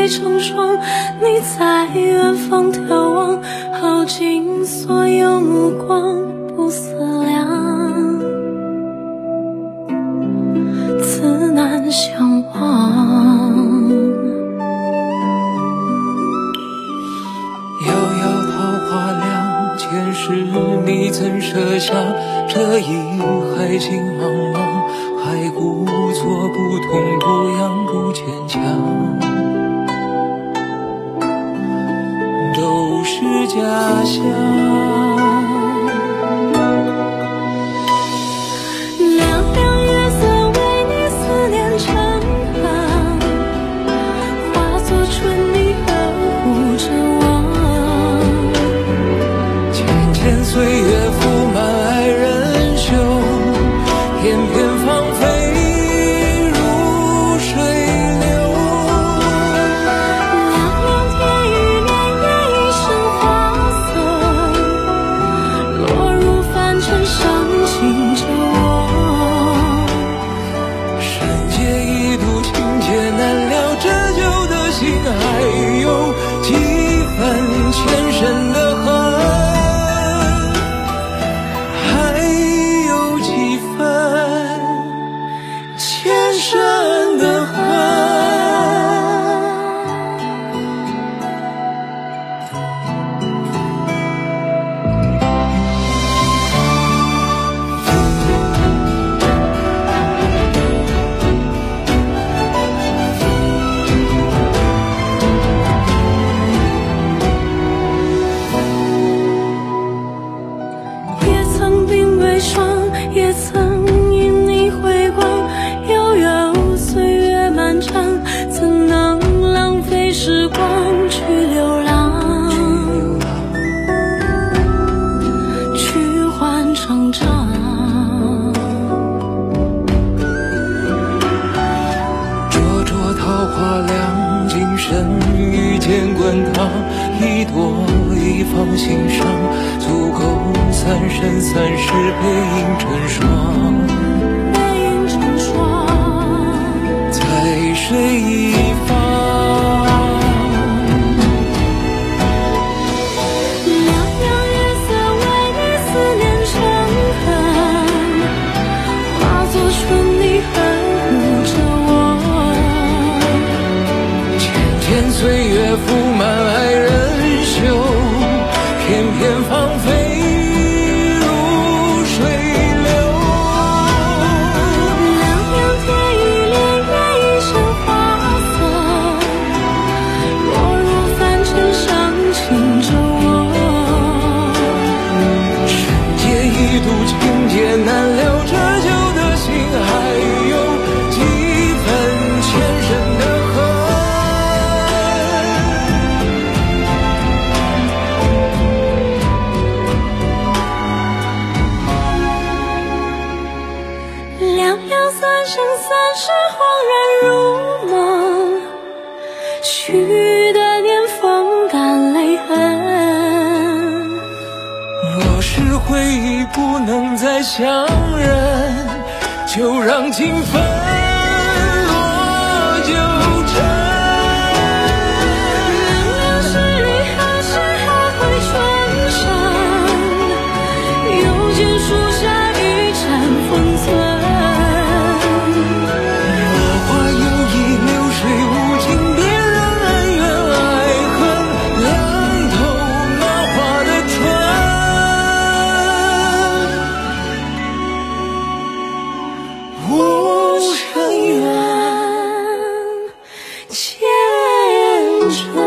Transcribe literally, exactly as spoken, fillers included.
成双，你在远方眺望，耗尽所有目光，不思量，自难相忘。 遥遥桃花凉，前世你曾设下这一海情茫茫，还故作不痛不痒不坚强，都是假象。岁月覆满爱人袖，片片芳菲如水流。 凉凉天与年月一生花色，落入凡尘伤心着我。 山界一度情劫难料，折旧的心还有几分前生的恨。深的恨， 也曾鬓微霜，也曾因你回光。怎能浪费时光去流浪，去换成长。 灼灼桃花凉，今生遇见滚烫，一朵一放心上，足够三生三世背影成双。水一方， 凉凉月色为你思念成河，化作春泥呵护着我。 浅浅岁月覆满爱人袖，片片芳菲如水流。 凉凉天与年月一生情着我， 山界一度情劫难料，折旧的心还有几分前生的恨。 凉凉三生三世恍然如梦，许的年风干泪痕。 若是回忆不能再相认，就让情分落九尘。 凉凉是你何时还会春山，又见树下一盏风存。无尘缘，前尘。